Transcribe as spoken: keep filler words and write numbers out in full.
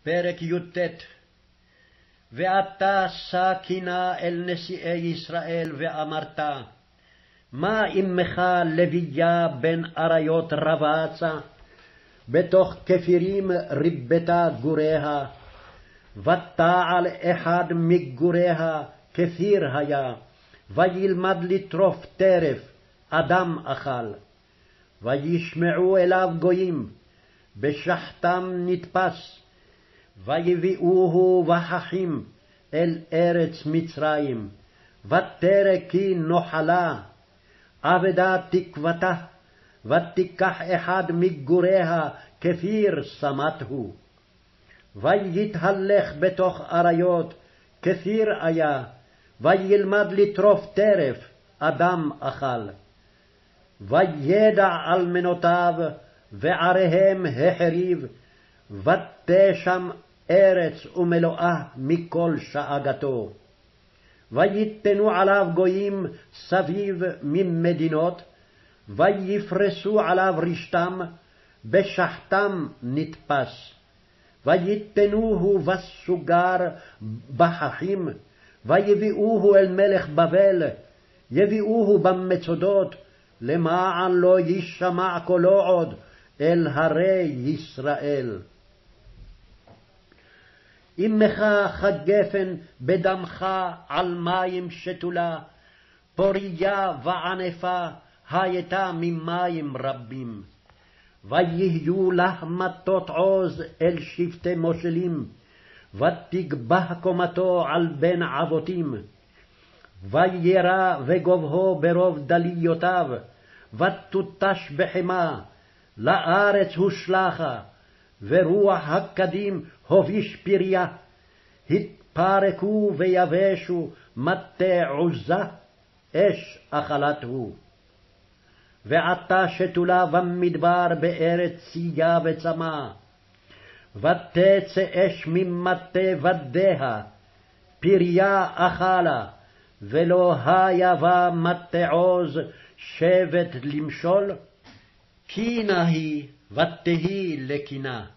פרק י"ט. ואתה שא קינה אל נשיאי ישראל ואמרת, מה עמך לוויה בן אריות רבצה, בתוך כפירים ריבתה גוריה, ותעל אחד מגוריה כפיר היה, וילמד לטרוף טרף, אדם אכל. וישמעו אליו גויים, בשחתם נתפס, ויביאוהו וחכים אל ארץ מצרים, ותרא כי נוחלה, אבדה תקוותה, ותיקח אחד מגוריה כפיר שמתהו. ויתהלך בתוך אריות, כפיר היה, וילמד לטרוף טרף, אדם אכל. וידע אלמנותיו, ועריהם החריב, ותשם ארץ ומלואה מכל שאגתו. ויתנו עליו גויים סביב ממדינות, ויפרסו עליו רשתם, בשחתם נתפס. ויתנוהו בסוגר בחכים, ויביאוהו אל מלך בבל, יביאוהו במצודות, למען לא ישמע קולו עוד אל הרי ישראל. אמך כגפן בדמך על מים שתולה, פוריה וענפה הייתה ממים רבים. ויהיו לך מטות עוז אל שבטי מושלים, ותגבה קומתו על בן אבותים. וירא וגובהו ברוב דליותיו, ותותש בחמה, לארץ הושלכה, ורוח הקדים הוביש פריה. התפרקו ויבשו מטה עוזה, אש אכלתהו. ועתה שתולה במדבר בארץ צייה וצמא, ותצא אש ממטה ודיה, פריה אכלה, ולא היה בה מטה עוז שבט למשול, קינה היא ותהי לקינה.